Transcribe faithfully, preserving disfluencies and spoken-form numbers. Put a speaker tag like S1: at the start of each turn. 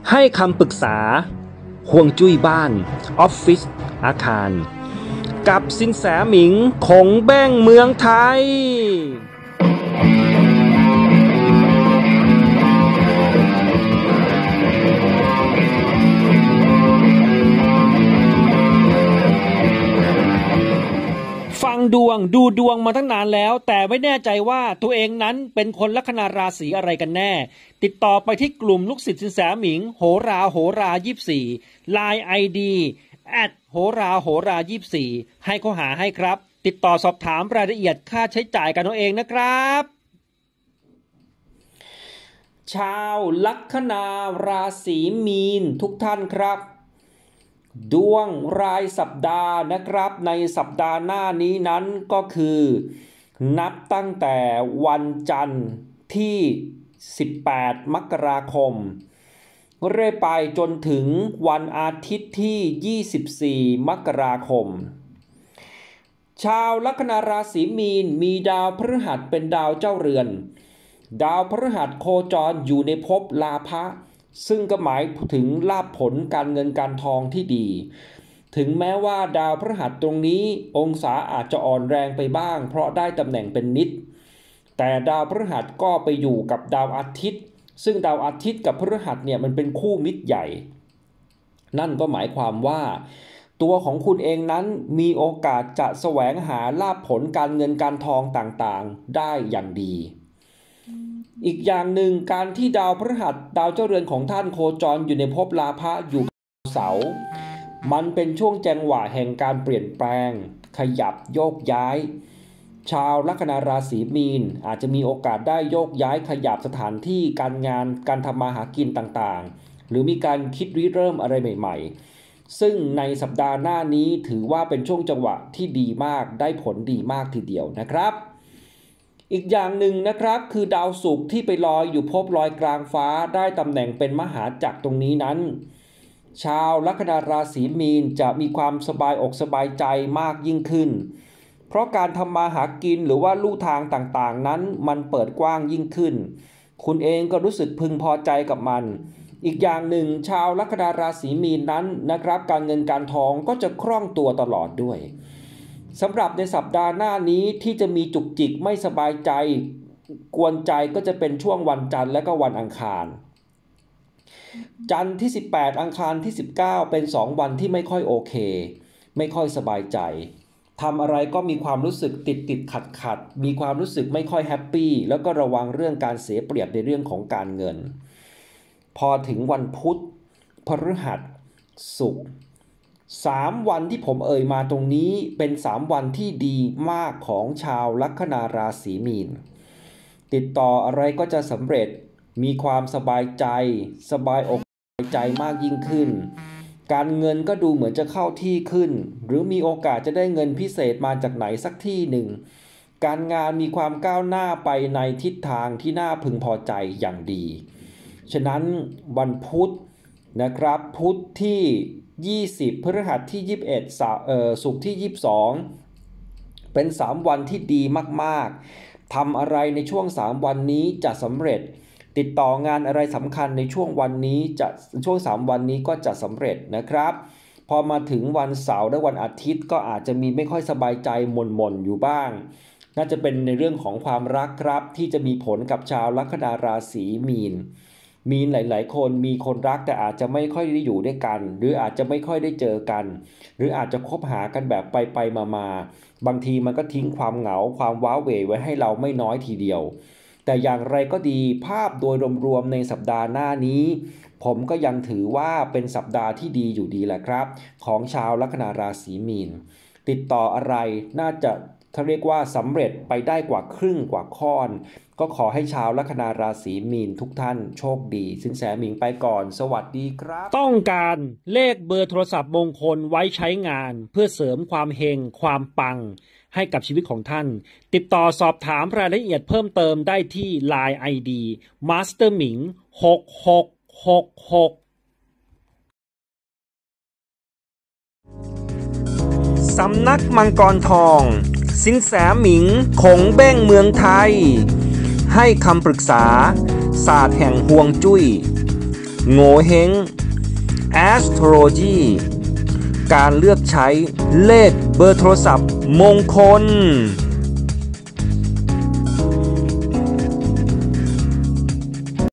S1: ให้คำปรึกษาฮวงจุ้ยบ้านออฟฟิศอาคารกับสินแสหมิงคงแบ้งเมืองไทยฟังดวงดูดวงมาตั้งนานแล้วแต่ไม่แน่ใจว่าตัวเองนั้นเป็นคนลัคนาราศีอะไรกันแน่ติดต่อไปที่กลุ่มลูกศิษย์สินแสหมิงโหราโหรายี่สิบสี่ ไลน์ ไอ ดี แอท โหราโหรายี่สิบสี่ให้เขาหาให้ครับติดต่อสอบถามรายละเอียดค่าใช้จ่ายกันเอาเองนะครับชาวลัคนาราศีมีนทุกท่านครับดวงรายสัปดาห์นะครับในสัปดาห์หน้านี้นั้นก็คือนับตั้งแต่วันจันทร์ที่สิบแปดมกราคมเรื่อยไปจนถึงวันอาทิตย์ที่ยี่สิบสี่มกราคมชาวลัคนาราศีมีนมีดาวพฤหัสเป็นดาวเจ้าเรือนดาวพฤหัสโคจรอยู่ในภพลาภะซึ่งก็หมายถึงลาภผลการเงินการทองที่ดีถึงแม้ว่าดาวพฤหัสตรงนี้องศาอาจจะอ่อนแรงไปบ้างเพราะได้ตำแหน่งเป็นนิจแต่ดาวพฤหัสก็ไปอยู่กับดาวอาทิตย์ซึ่งดาวอาทิตย์กับพฤหัสเนี่ยมันเป็นคู่มิตรใหญ่นั่นก็หมายความว่าตัวของคุณเองนั้นมีโอกาสจะแสวงหาลาภผลการเงินการทองต่างๆได้อย่างดีอีกอย่างหนึ่งการที่ดาวพฤหัสดาวเจ้าเรือนของท่านโคจรอยู่ในภพลาภะอยู่กับดาวเสาร์มันเป็นช่วงจังหวะแห่งการเปลี่ยนแปลงขยับโยกย้ายชาวลัคนาราศีมีนอาจจะมีโอกาสได้โยกย้ายขยับสถานที่การงานการทำมาหากินต่างๆหรือมีการคิดริเริ่มอะไรใหม่ๆซึ่งในสัปดาห์หน้านี้ถือว่าเป็นช่วงจังหวะที่ดีมากได้ผลดีมากทีเดียวนะครับอีกอย่างหนึ่งนะครับคือดาวศุกร์ที่ไปลอยอยู่ภพลอยกลางฟ้าได้ตำแหน่งเป็นมหาจักรตรงนี้นั้นชาวลัคนาราศีมีนจะมีความสบายอกสบายใจมากยิ่งขึ้นเพราะการทำมาหากินหรือว่าลู่ทางต่างๆนั้นมันเปิดกว้างยิ่งขึ้นคุณเองก็รู้สึกพึงพอใจกับมันอีกอย่างหนึ่งชาวลัคนาราศีมีนนั้นนะครับการเงินการทองก็จะคล่องตัวตลอดด้วยสำหรับในสัปดาห์หน้านี้ที่จะมีจุกจิกไม่สบายใจกวนใจก็จะเป็นช่วงวันจันทร์และก็วันอังคารจันทร์ที่สิบแปดอังคารที่สิบเก้าเป็นสองวันที่ไม่ค่อยโอเคไม่ค่อยสบายใจทำอะไรก็มีความรู้สึกติดติดขัดขัดมีความรู้สึกไม่ค่อยแฮปปี้แล้วก็ระวังเรื่องการเสียเปรียบในเรื่องของการเงินพอถึงวันพุธพฤหัสศุกร์สามวันที่ผมเอ่ยมาตรงนี้เป็นสามวันที่ดีมากของชาวลัคนาราศีมีนติดต่ออะไรก็จะสำเร็จมีความสบายใจสบายอกสบายใจมากยิ่งขึ้นการเงินก็ดูเหมือนจะเข้าที่ขึ้นหรือมีโอกาสจะได้เงินพิเศษมาจากไหนสักที่หนึ่งการงานมีความก้าวหน้าไปในทิศทางที่น่าพึงพอใจอย่างดีฉะนั้นวันพุธนะครับพุธที่ยี่สิบพฤหัสที่ยี่สิบเอ็ดเอ่อศุกร์ที่ยี่สิบสองเป็นสามวันที่ดีมากๆทำอะไรในช่วงสามวันนี้จะสำเร็จติดต่องานอะไรสำคัญในช่วงวันนี้จะช่วงสามวันนี้ก็จะสำเร็จนะครับพอมาถึงวันเสาร์และวันอาทิตย์ก็อาจจะมีไม่ค่อยสบายใจหม่นๆอยู่บ้างน่าจะเป็นในเรื่องของความรักครับที่จะมีผลกับชาวลัคนาราศีมีนมีหลายๆคนมีคนรักแต่อาจจะไม่ค่อยได้อยู่ด้วยกันหรืออาจจะไม่ค่อยได้เจอกันหรืออาจจะคบหากันแบบไปไปมาๆบางทีมันก็ทิ้งความเหงาความว้าเหวไว้ให้เราไม่น้อยทีเดียวแต่อย่างไรก็ดีภาพโดยรวมๆในสัปดาห์หน้านี้ผมก็ยังถือว่าเป็นสัปดาห์ที่ดีอยู่ดีแหละครับของชาวลัคนาราศีมีนติดต่ออะไรน่าจะเขาเรียกว่าสำเร็จไปได้กว่าครึ่งกว่าค่อนก็ขอให้ชาวลัคนาราศีมีนทุกท่านโชคดีสินแสหมิงไปก่อนสวัสดีครับต้องการเลขเบอร์โทรศัพท์มงคลไว้ใช้งานเพื่อเสริมความเฮงความปังให้กับชีวิตของท่านติดต่อสอบถามรายละเอียดเพิ่มเติมได้ที่ ไลน์ ไอ ดี มาสเตอร์หมิงหกหกหกหกสำนักมังกรทองสินแสหมิงคงแบ้งเมืองไทยให้คำปรึกษาศาสตร์แห่งฮวงจุ้ยโง่เฮง astrology การเลือกใช้เลขเบอร์โทรศัพท์มงคล